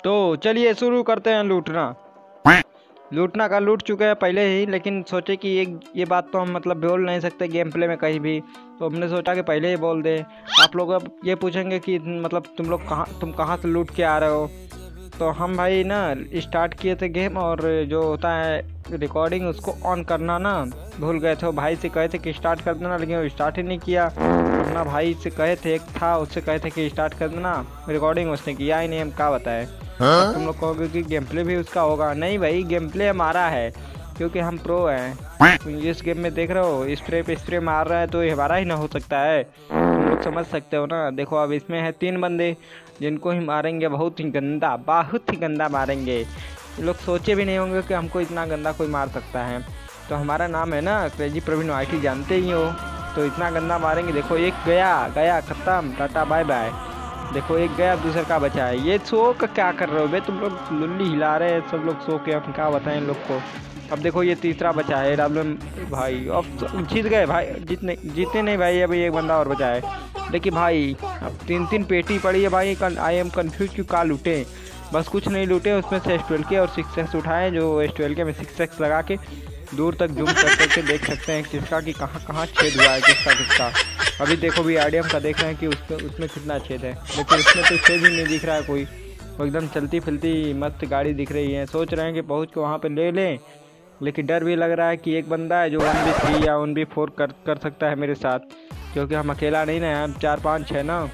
तो चलिए शुरू करते हैं लूटना। लूटना का लूट चुके हैं पहले ही, लेकिन सोचे कि ये बात तो हम मतलब बोल नहीं सकते गेम प्ले में कहीं भी, तो हमने सोचा कि पहले ही बोल दें। आप लोग अब ये पूछेंगे कि मतलब तुम कहाँ से लूट के आ रहे हो। तो हम भाई ना स्टार्ट किए थे गेम, और जो होता है रिकॉर्डिंग उसको ऑन करना ना भूल गए थे। भाई से कहे थे कि स्टार्ट कर देना, लेकिन वो स्टार्ट ही नहीं किया। अपना भाई से कहे थे, एक था उससे कहे थे कि स्टार्ट कर देना, रिकॉर्डिंग उसने किया ही नहीं। हम क्या बताएं। अब तुम लोग कहोगे कि गेम प्ले भी उसका होगा। नहीं भाई, गेम प्ले हमारा है क्योंकि हम प्रो हैं। तुम इस गेम में देख रहे हो स्प्रे पे स्प्रे मार रहा है, तो ये हमारा ही ना हो सकता है। तुम लोग समझ सकते हो ना। देखो अब इसमें है 3 बंदे जिनको ही मारेंगे बहुत ही गंदा मारेंगे। ये लोग सोचे भी नहीं होंगे कि हमको इतना गंदा कोई मार सकता है। तो हमारा नाम है ना क्रेजी प्रवीण वाईटी, जानते ही हो। तो इतना गंदा मारेंगे। देखो एक गया खत्म, टाटा बाय बाय। देखो एक गया, दूसरा का बचा है। ये सो का क्या कर रहे हो बे तुम लोग, लुल्ली हिला रहे हैं सब लोग सो के। हम क्या बताएं इन लोग को। अब देखो ये तीसरा बचा है भाई। अब जीत गए भाई, जीते नहीं भाई, अभी एक बंदा और बचा है। देखिए भाई अब 3 पेटी पड़ी है भाई। आई एम कन्फ्यूज क्यों का लूटे। बस कुछ नहीं लूटे, उसमें से S12 के और 6x उठाए, जो S12 के में 6x लगा के दूर तक जूम करके देख सकते हैं किसका कि कहाँ छेद हुआ है, किसका। अभी देखो भी IDM का देख रहे हैं कि उसमें कितना छेद है, लेकिन उसमें तो छेद ही नहीं दिख रहा है कोई। वो एकदम चलती फिरती मस्त गाड़ी दिख रही है। सोच रहे हैं कि पहुँच के वहाँ पे ले लें, लेकिन डर भी लग रहा है कि एक बंदा है जो 1v3 या 1v4 कर सकता है मेरे साथ, क्योंकि हम अकेला नहीं ना, हम 4-5 है ना।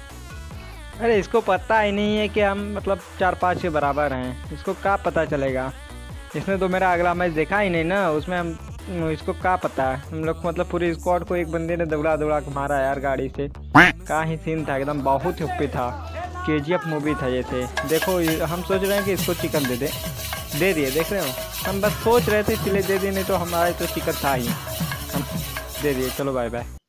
अरे इसको पता ही नहीं है कि हम मतलब 4-5 के बराबर हैं। इसको क्या पता चलेगा। इसने तो मेरा अगला मैच देखा ही नहीं ना, उसमें हम इसको क्या पता है। हम लोग मतलब पूरी स्क्वाड को एक बंदे ने दौड़ा के मारा यार गाड़ी से। क्या ही सीन था, एकदम बहुत ही ओपी था। KGF मूवी था जैसे। देखो हम सोच रहे हैं कि इसको चिकन दे दिए, देख रहे हो। हम बस सोच रहे थे इसलिए दे दिए, नहीं तो हमारा तो चिकन था ही। हम दे दिए। चलो बाय बाय।